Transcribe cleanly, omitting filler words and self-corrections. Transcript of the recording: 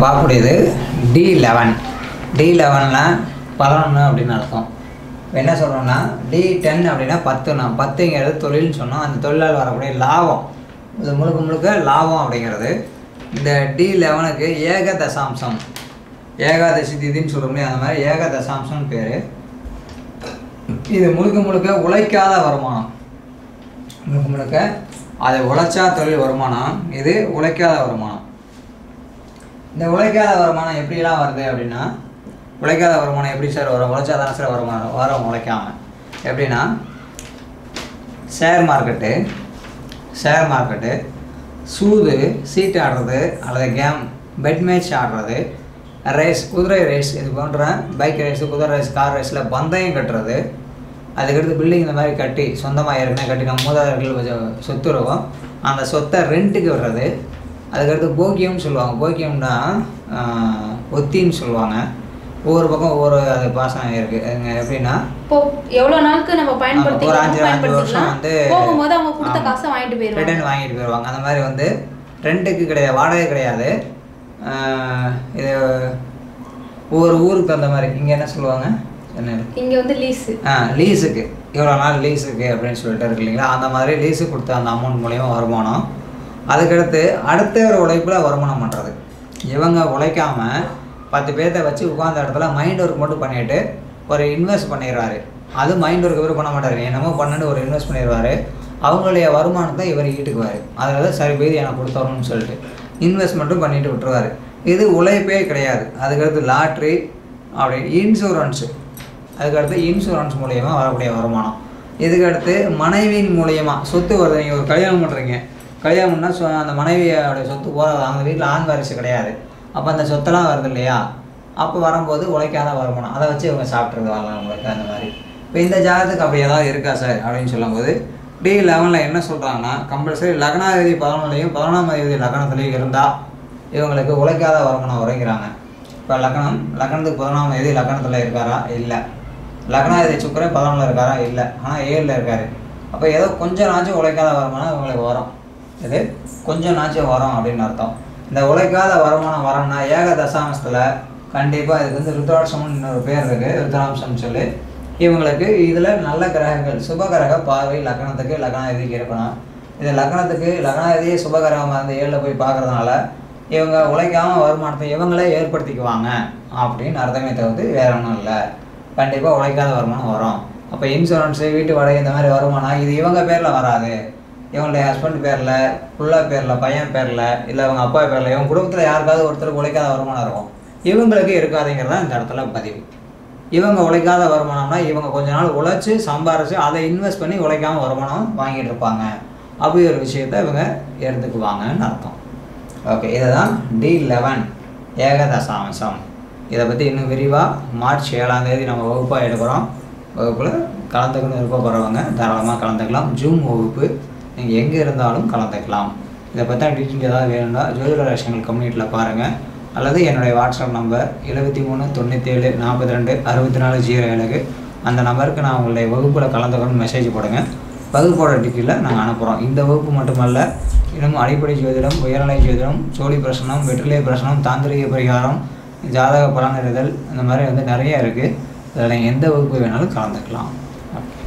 பார்க்கக்கூடியது D11. D11ல 11 அப்படின்னு அர்த்தம். என்ன சொல்கிறோம்னா D10 அப்படின்னா 10னா 10ங்கிறது தொழில்னு சொன்னோம். அந்த தொழிலால் வரக்கூடிய லாபம், இது முழுக்க முழுக்க லாபம் அப்படிங்கிறது. இந்த D11க்கு ஏகதசாம்சம், ஏகாதசி திதின்னு சொல்ல முடியாது, அந்த மாதிரி ஏகதசாம்சம்னு பேர். இது முழுக்க முழுக்க உழைக்காத வருமானம், முழுக்க முழுக்க அது உழைச்சா தொழில் வருமானம், இது உழைக்காத வருமானம். இந்த உழைக்காத வருமானம் எப்படிலாம் வருது அப்படின்னா, உழைக்காத வருமானம் எப்படி சார் வரும்? உழைச்சா தானே சார் வருமானம் வரும், உழைக்காமல். எப்படின்னா ஷேர் மார்க்கெட்டு, சூது, சீட்டு ஆடுறது அல்லது கேம், பெட் மேட்ச் ஆடுறது, ரேஸ், குதிரை ரேஸ், இது போன்ற பைக் ரேஸு, குதிரை ரேஸ், கார் ரேஸில் பந்தயம் கட்டுறது, அதுக்கடுத்து பில்டிங் இந்த மாதிரி கட்டி சொந்தமாக ஏற்கனவே கட்டி நம்ம மூதாதையர்கள் சொத்து இருக்கும், அந்த சொத்தை ரெண்ட்டுக்கு விடுறது. அதுக்கடுத்து போக்கியம்னு சொல்லுவாங்க. போக்கியம்னா ஒத்தின்னு சொல்லுவாங்க. ஒவ்வொரு பக்கம் ஒவ்வொரு அது பாசனம் இருக்குது. எப்படின்னா எவ்வளோ நாளுக்கு நம்ம பயன்படுத்தி ஒரு 5 வருஷம் வந்து போகும்போது அவங்க கொடுத்த காசை வாங்கிட்டு போயிடுவாங்க. அந்த மாதிரி வந்து ரெண்ட்டுக்கு கிடையாது, வாடகை கிடையாது. இது ஒவ்வொரு ஊருக்கு தகுந்த மாதிரி. இங்கே என்ன சொல்லுவாங்க, இங்கே வந்து லீஸுக்கு இவ்வளோ நாள் லீஸுக்கு அப்படின்னு சொல்லிட்டு இருக்கு இல்லைங்களா, அந்த மாதிரி லீஸுக்கு கொடுத்த அந்த அமௌண்ட் மூலிமா வருமானம். அதுக்கடுத்து அடுத்த ஒரு உழைப்பில் வருமானம் பண்ணுறது. இவங்க உழைக்காமல் 10 பேர்த்த வச்சு உட்காந்த இடத்துல மைண்ட் ஒர்க் மட்டும் பண்ணிவிட்டு ஒரு இன்வெஸ்ட் பண்ணிடுவார். அது மைண்ட் ஒர்க் இவர் பண்ண மாட்டார், என்னமோ பண்ணிட்டு ஒரு இன்வெஸ்ட் பண்ணிடுவார். அவங்களுடைய வருமானத்தை இவர் ஈட்டுக்குவார். அதில் சரி பேர் எனக்கு கொடுத்தரணும்னு சொல்லிட்டு இன்வெஸ்ட்மெண்ட்டும் பண்ணிட்டு விட்டுருவார். இது உழைப்பே கிடையாது. அதுக்கடுத்து லாட்ரி, அப்படி இன்சூரன்ஸு, அதுக்கடுத்து இன்சூரன்ஸ் மூலயமா வரக்கூடிய வருமானம். இதுக்கடுத்து மனைவியின் மூலயமா சொத்து வருது. நீங்கள் ஒரு கல்யாணம் பண்ணுறீங்க, கல்யாணம்னா அந்த மனைவியோடைய சொத்து போகிறது, அந்த வீட்டில் ஆண் வாரிசு கிடையாது. அப்போ அந்த சொத்தெல்லாம் வருது இல்லையா, அப்போ வரும்போது உழைக்காத வருமானம், அதை வச்சு இவங்க சாப்பிட்றது வரலாம் உங்களுக்கு. அந்த மாதிரி இப்போ இந்த ஜாதகத்துக்கு அப்படி ஏதாவது இருக்கா சார் அப்படின்னு சொல்லும்போது D11ல் என்ன சொல்கிறாங்கன்னா, கம்பல்சரி லக்னாதிபதி 11லையும் 11ஆம் அதிபதி லக்னத்துலேயும் இருந்தால் இவங்களுக்கு உழைக்காத வருமானம் உரைக்கிறாங்க. இப்போ லக்னத்துக்கு 11ஆம் அதிபதி லக்னத்தில் இருக்காரா? இல்லை. லக்னாதிபதி சுக்கிரன் 11ல் இருக்காரா? இல்லை. ஆனால் 7ல் இருக்கார். அப்போ ஏதோ கொஞ்சம் நாச்சும் உழைக்காத வருமானம் இவங்களுக்கு வரும். இது கொஞ்சம் நாச்சும் வரும் அப்படின்னு அர்த்தம். இந்த உழைக்காத வருமானம் வரணும்னா ஏகதசாம்சத்தில் கண்டிப்பாக இதுக்கு வந்து ருத்ராட்சம்னு இன்னொரு பேர் இருக்குது, ருத்ராம்சம்னு சொல்லி. இவங்களுக்கு இதில் நல்ல கிரகங்கள், சுபகிரக பார்வை லக்னத்துக்கு லக்னாதிபதிக்கு இருக்கணும். இது லக்னத்துக்கு லக்னாதிபதியே சுபகிரகமாக இருந்து 7ல் போய் பார்க்குறதுனால இவங்க உழைக்காமல் வருமானத்தை இவங்களே ஏற்படுத்திக்குவாங்க அப்படின்னு அர்த்தமே தவிர்த்து வேற ஒன்றும் இல்லை. கண்டிப்பாக உழைக்காத வருமானம் வரும். அப்போ இன்சூரன்ஸு, வீட்டு வாடகை, இந்த மாதிரி வருமானம் இது இவங்க பேரில் வராது. இவங்களுடைய ஹஸ்பண்ட் பேரில், புள்ள பேரில், பையன் பேரில், இல்லை இவங்க அப்பா பேரில், இவங்க குடும்பத்தில் யாருக்காவது ஒருத்தருக்கு உழைக்காத வருமானம் இருக்கும், இவங்களுக்கு இருக்காதுங்கிறதா இந்த இடத்துல பதிவு. இவங்க உழைக்காத வருமானம்னா இவங்க கொஞ்ச நாள் உழைச்சி சம்பாரித்து அதை இன்வெஸ்ட் பண்ணி உழைக்காமல் வருமானம் வாங்கிட்டு இருப்பாங்க. அப்படி ஒரு விஷயத்தை இவங்க எடுத்துக்குவாங்கன்னு அர்த்தம். ஓகே, இதை தான் D11 ஏகதசாம்சம். இதை பற்றி இன்னும் விரிவாக மார்ச் 7ஆம் தேதி நம்ம வகுப்பாக எடுக்கிறோம். வகுப்பில் கலந்துக்கணும் விருப்பப்படுறவங்க தாராளமாக கலந்துக்கலாம். ஜூம் வகுப்பு, நீங்கள் எங்கே இருந்தாலும் கலந்துக்கலாம். இதை பற்றி டீட்டெயில் ஏதாவது வேணும்னா ஜோதிட ரகசியங்கள் கம்யூனிட்டியில் பாருங்கள், அல்லது என்னுடைய வாட்ஸ்அப் நம்பர் 73 97 42 64 07. அந்த நம்பருக்கு நான் உங்களுடைய வகுப்பில் கலந்துக்கணும்னு மெசேஜ் போடுங்க. வகுப்போட டீட்டெயிலில் நாங்கள் அனுப்புகிறோம். இந்த வகுப்பு மட்டுமல்ல, இன்னும் அடிப்படை ஜோதிடம், உயர்நிலை ஜோதிடம், சோழி பிரசனம், வெற்றிலை பிரசனம், தாந்திரிக பரிகாரம், ஜாதக பலனறிதல், இந்த மாதிரி வந்து நிறைய இருக்குது. அதில் நீங்கள் எந்த வகுப்பு வேணாலும் கலந்துக்கலாம். ஓகே.